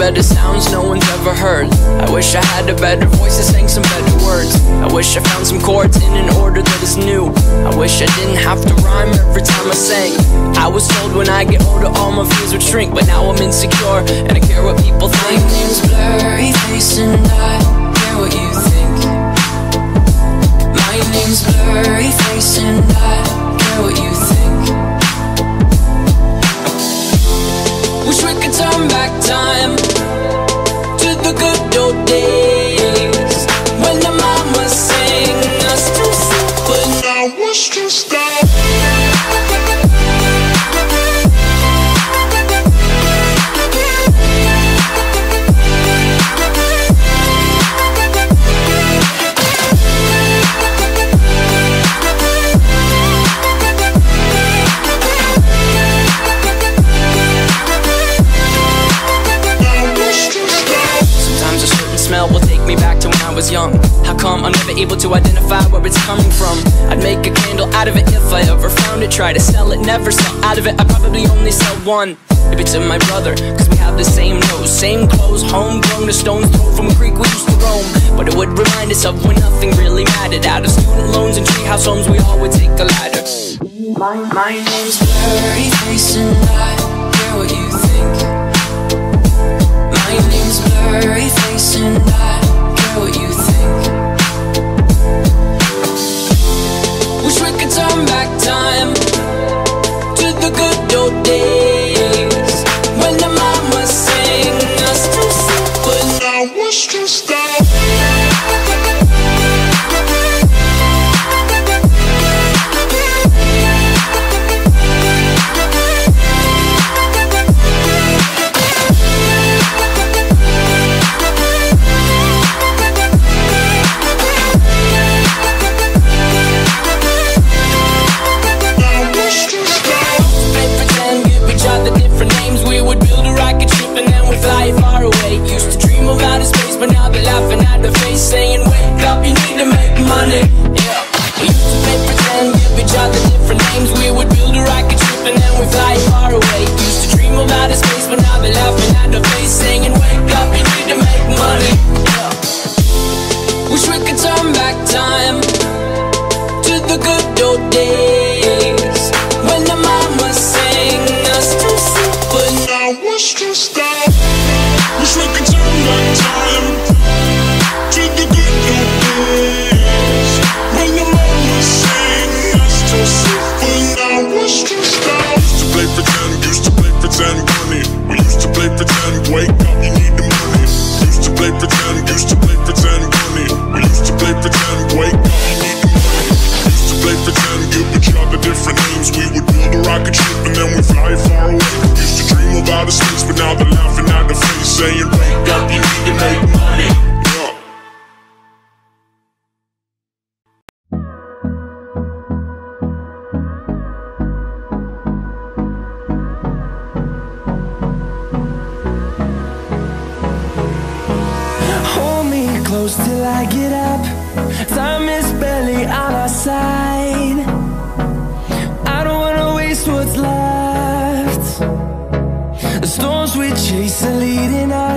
better sounds no one's ever heard. I wish I had a better voice that sang some better words. I wish I found some chords in an order that is new. I wish I didn't have to rhyme every time I sang. I was told when I get older all my fears would shrink, but now I'm insecure and I care what people think. My name's Blurryface and I care what you think. My name's Blurryface and I care what you think. Wish we could turn back time to the good old days when the mama sang us to sleep, but now what's to stop? Will take me back to when I was young. How come I'm never able to identify where it's coming from? I'd make a candle out of it if I ever found it. Try to sell it, never sell out of it. I probably only sell one. Maybe to my brother, cause we have the same nose, same clothes, homegrown, a stone's throw from a creek we used to roam. But it would remind us of when nothing really mattered. Out of student loans and treehouse homes, we all would take a ladder. My name's Blurryface and I care what you think. My name's Blurryface and I care what you think. Wish we could turn back time to the good old days when the mama sang us to sleep, but now what's to stop? But now they're laughing at the face, saying, wake up, you need to make money. Yeah, we used to play pretend, give each other different names. We would build a rocket ship and then we fly far away. Used to dream of outer space, but now they're laughing at the face, saying, wake up, you need to make money. Yeah, wish we could turn back time to the good old days when the mama sang us to sleep, but now what's to stop? Wish we could turn back time to the good old days when the mama sang us to sleep, but now what's to stop? Used to play pretend, bunny. We used to play pretend, wake up, you need the money. Used to play pretend, bunny. We used to play pretend, wake up, you need the money. Used to play pretend, give each other different names. We would build a rocket ship and then we fly far away. Used to dream of outer space, but now they're laughing at the face, saying, wake up, you need to make money. Yeah. Hold me close till I get up. Time is barely on our side. I don't wanna waste what's left. The storms we chase are leading us.